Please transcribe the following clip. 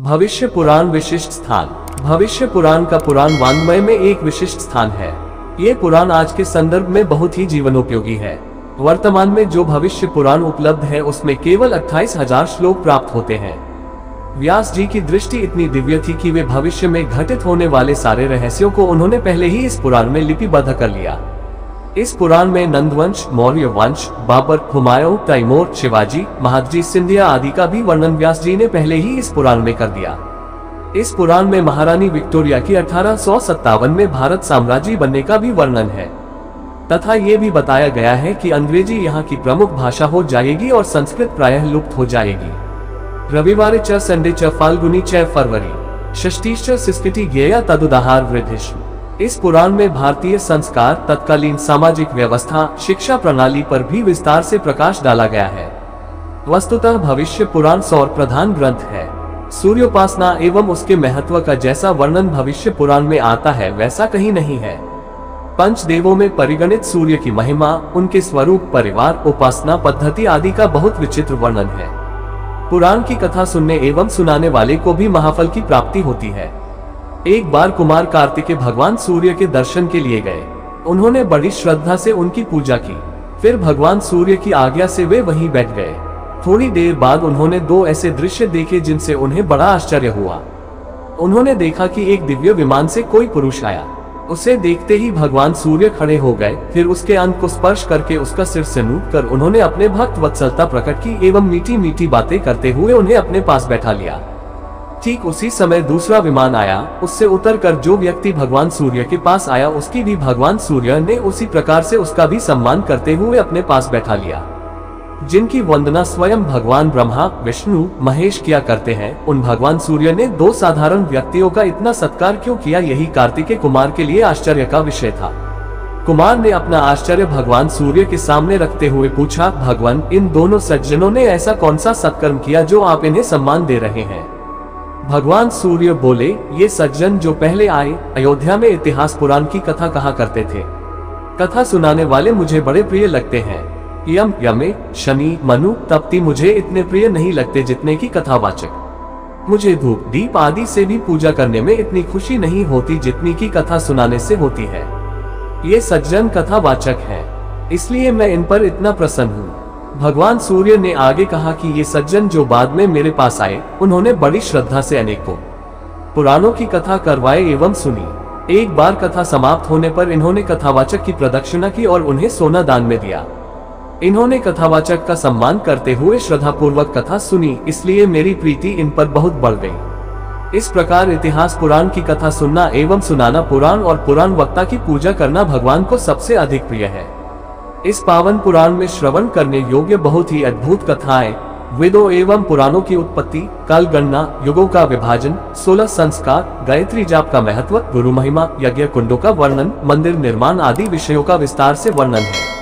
भविष्य पुराण विशिष्ट स्थान। भविष्य पुराण का पुराण वाङ्मय में एक विशिष्ट स्थान है। ये पुराण आज के संदर्भ में बहुत ही जीवनोपयोगी है। वर्तमान में जो भविष्य पुराण उपलब्ध है उसमें केवल 28,000 श्लोक प्राप्त होते हैं। व्यास जी की दृष्टि इतनी दिव्य थी कि वे भविष्य में घटित होने वाले सारे रहस्यों को उन्होंने पहले ही इस पुराण में लिपिबद्ध कर लिया। इस पुराण में नंदवंश, मौर्य वंश, बाबर, हुमायूं, तैमूर, शिवाजी, महादजी, सिंधिया आदि का भी वर्णन व्यास जी ने पहले ही इस पुराण में कर दिया। इस पुराण में महारानी विक्टोरिया की 1857 में भारत साम्राज्य बनने का भी वर्णन है तथा ये भी बताया गया है कि अंग्रेजी यहाँ की प्रमुख भाषा हो जाएगी और संस्कृत प्रायः लुप्त हो जाएगी। रविवार च संडे च फाल्गुनी च फरवरी षष्ठीश्च सिस्किटी ज्ञेया तदुदाहार वृद्धिश्व। इस पुराण में भारतीय संस्कार, तत्कालीन सामाजिक व्यवस्था, शिक्षा प्रणाली पर भी विस्तार से प्रकाश डाला गया है। वस्तुतः भविष्य पुराण सौर प्रधान ग्रंथ है। सूर्योपासना एवं उसके महत्व का जैसा वर्णन भविष्य पुराण में आता है वैसा कहीं नहीं है। पंच देवों में परिगणित सूर्य की महिमा, उनके स्वरूप, परिवार, उपासना पद्धति आदि का बहुत विचित्र वर्णन है। पुराण की कथा सुनने एवं सुनाने वाले को भी महाफल की प्राप्ति होती है। एक बार कुमार कार्तिकेय भगवान सूर्य के दर्शन के लिए गए। उन्होंने बड़ी श्रद्धा से उनकी पूजा की। फिर भगवान सूर्य की आज्ञा से वे वहीं बैठ गए। थोड़ी देर बाद उन्होंने दो ऐसे दृश्य देखे जिनसे उन्हें बड़ा आश्चर्य हुआ। उन्होंने देखा कि एक दिव्य विमान से कोई पुरुष आया। उसे देखते ही भगवान सूर्य खड़े हो गए। फिर उसके अंग को स्पर्श करके उसका सिर से नूट कर उन्होंने अपने भक्त वत्सलता प्रकट की एवं मीठी मीठी बातें करते हुए उन्हें अपने पास बैठा लिया। ठीक उसी समय दूसरा विमान आया। उससे उतरकर जो व्यक्ति भगवान सूर्य के पास आया उसकी भी भगवान सूर्य ने उसी प्रकार से उसका भी सम्मान करते हुए अपने पास बैठा लिया। जिनकी वंदना स्वयं भगवान ब्रह्मा, विष्णु, महेश किया करते हैं, उन भगवान सूर्य ने दो साधारण व्यक्तियों का इतना सत्कार क्यों किया, यही कार्तिकेय कुमार के लिए आश्चर्य का विषय था। कुमार ने अपना आश्चर्य भगवान सूर्य के सामने रखते हुए पूछा, भगवान, इन दोनों सज्जनों ने ऐसा कौन सा सत्कर्म किया जो आप इन्हें सम्मान दे रहे हैं? भगवान सूर्य बोले, ये सज्जन जो पहले आए, अयोध्या में इतिहास पुराण की कथा कहा करते थे। कथा सुनाने वाले मुझे बड़े प्रिय लगते हैं। यम, यमे, शनि, मनु, तप्ती मुझे इतने प्रिय नहीं लगते जितने की कथावाचक। मुझे धूप, दीप आदि से भी पूजा करने में इतनी खुशी नहीं होती जितनी की कथा सुनाने से होती है। ये सज्जन कथावाचक हैं, इसलिए मैं इन पर इतना प्रसन्न हूँ। भगवान सूर्य ने आगे कहा कि ये सज्जन जो बाद में मेरे पास आए, उन्होंने बड़ी श्रद्धा से अनेकों पुराणों की कथा करवाए एवं सुनी। एक बार कथा समाप्त होने पर इन्होंने कथावाचक की प्रदक्षिणा की और उन्हें सोना दान में दिया। इन्होंने कथावाचक का सम्मान करते हुए श्रद्धापूर्वक कथा सुनी, इसलिए मेरी प्रीति इन पर बहुत बढ़ गई। इस प्रकार इतिहास पुराण की कथा सुनना एवं सुनाना, पुराण और पुराण वक्ता की पूजा करना भगवान को सबसे अधिक प्रिय है। इस पावन पुराण में श्रवण करने योग्य बहुत ही अद्भुत कथाएं, वेदों एवं पुराणों की उत्पत्ति, काल गणना, युगों का विभाजन, 16 संस्कार, गायत्री जाप का महत्व, गुरु महिमा, यज्ञ कुंडों का वर्णन, मंदिर निर्माण आदि विषयों का विस्तार से वर्णन है।